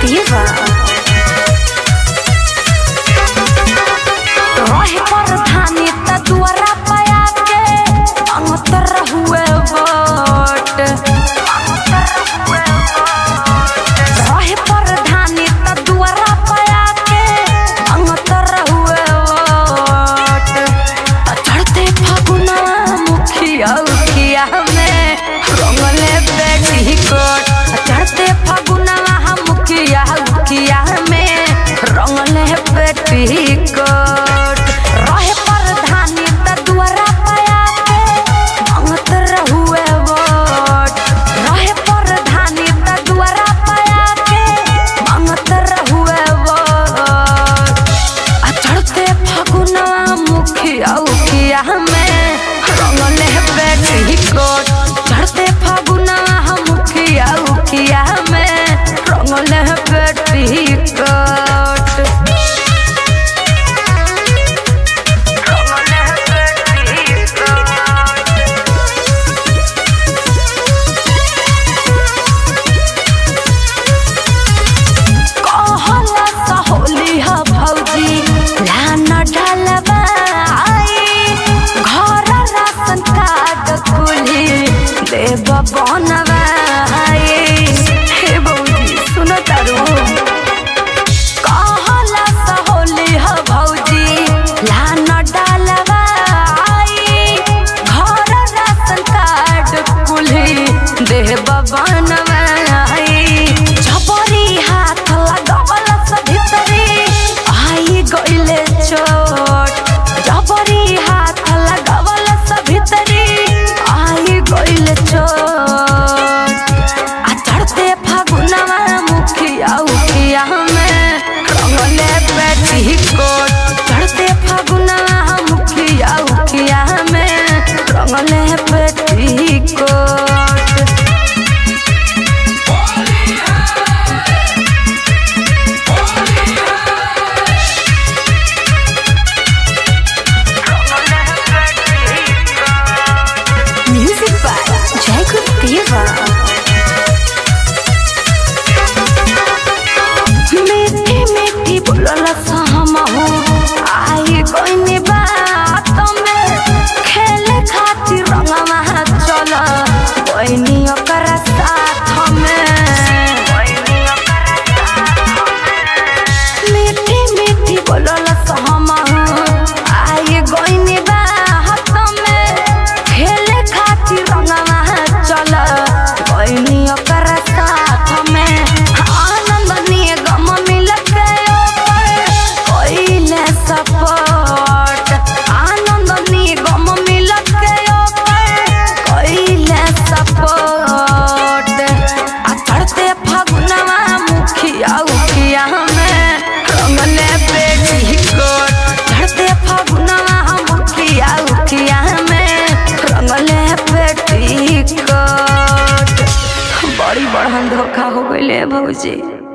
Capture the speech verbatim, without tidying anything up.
देवा रहे प्रधानी त दुआरा पाया के अंतर हुए वोट रहे प्रधानी त दुआरा पाया के अंतर हुए वोट चढ़ते फागुना मुखिया उखिया में रंगले बेटी कोट चढ़ते फागुना मुखिया उखिया में रंगले बेटी कोट रहे प्रधानी त दुआरा पाया के अंतर हुए वोट रहे प्रधानी त दुआरा पाया के अंतर हुए वोट चढ़ते फागुना मुखिया उखिया में रंगले बेटी कोट चढ़ते फागुना मुखिया उखिया में रंगले बेटी कोट बनवाए हे भौजी सुनो तारो कहला सहोली ह भौजी लान डालवाई घर राशन कार्ड कुल्ही देव बनवाई झपरी हाथ लगवल से भीतरी आई गइले चोट झपरी हाथ लगवल से भीतरी आई गइले चोट चढ़ते फागुना मुखिया उखिया में रंगले बेटी कोट म्यूजिक बाय जयकुल देवा मीठी मीठी बोलला सहमहु आई कोइनी बात में खेले खातिर रंगवा चल कोइनी ओकर साथ में मीठी मीठी बोलला सहमहु आई कोइनी बात में खेले खातिर रंगवा चल कोइनी ओकर साथ में सपोर्ट आनंद निगम मिलत के कइले सपोर्ट आ चढ़ते फागुनवा मुखिया उखिया में रंगले बेटी कोट चढ़ते फागुनवा मुखिया उखिया में रंगले बेटी कोट बड़ी बड़हन धोखा हो गइले भौजी।